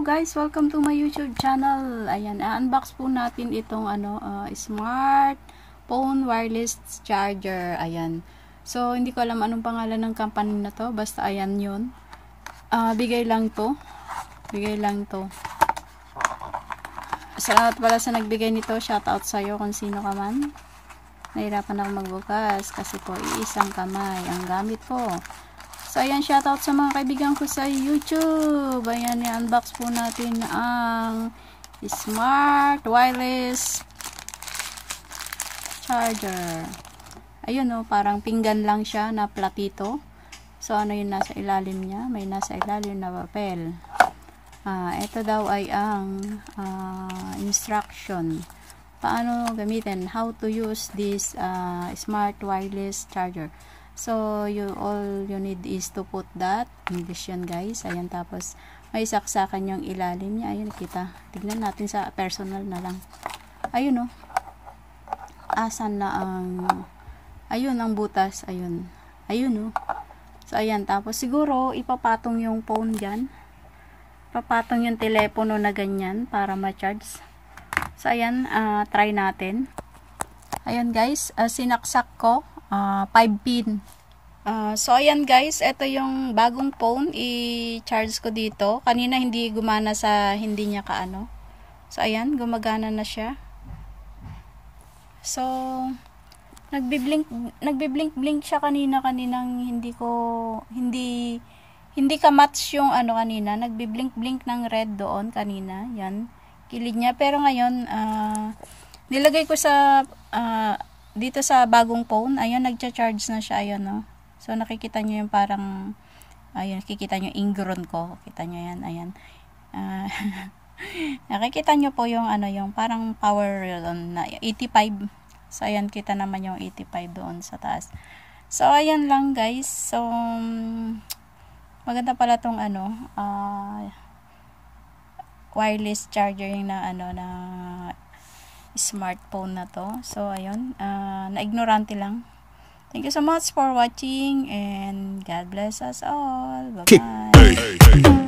guys, welcome to my YouTube channel. Ayan, unbox po natin itong smart phone wireless charger. Ayan. So, hindi ko alam anong pangalan ng company na to. Basta ayan yun. Bigay lang to. Salamat pala sa nagbigay nito. Shoutout sa'yo kung sino ka man. Nahirapan ako magbukas kasi po iisang kamay ang gamit ko. So, ayan, shoutout sa mga kaibigan ko sa YouTube. Ayan, i-unbox po natin ang smart wireless charger. Ayun, parang pinggan lang siya na platito. So, ano yung nasa ilalim niya? May nasa ilalim na papel. Ito daw ay ang instruction. Paano gamitin? How to use this smart wireless charger. So, all you need is to put that. English yan, guys. Ayan, tapos may saksakan yung ilalim niya. Ayun, kita. Tignan natin sa personal na lang. Ayun, asan na ang... Ayun, ang butas. Ayun. Ayun, So, ayan. Tapos, siguro, ipapatong yung phone dyan. Papatong yung telepono na ganyan para ma-charge. So, ayan. Try natin. Ayun, guys. Sinaksak ko. 5 pin. So, ayan guys, ito yung bagong phone, i-charge ko dito. Kanina hindi gumana sa hindi niya kaano. So, ayan, gumagana na siya. So, nagbi-blink siya kaninang hindi ka match yung kanina. Nagbi-blink ng red doon kanina. Yan, kilid niya. Pero ngayon, nilagay ko sa dito sa bagong phone, ayun, nagcha-charge na siya, ayun, So, nakikita nyo yung parang, ayun, nakikita nyo ingron ko, kita nyo yan, ayan. Nakikita nyo po yung, yung parang power na 85. So, ayan, kita naman yung 85 doon sa taas. So, ayan lang, guys. So, maganda pala tong, wireless charger yung na smartphone na to. So, ayun. Na-ignorante lang. Thank you so much for watching and God bless us all. Bye-bye.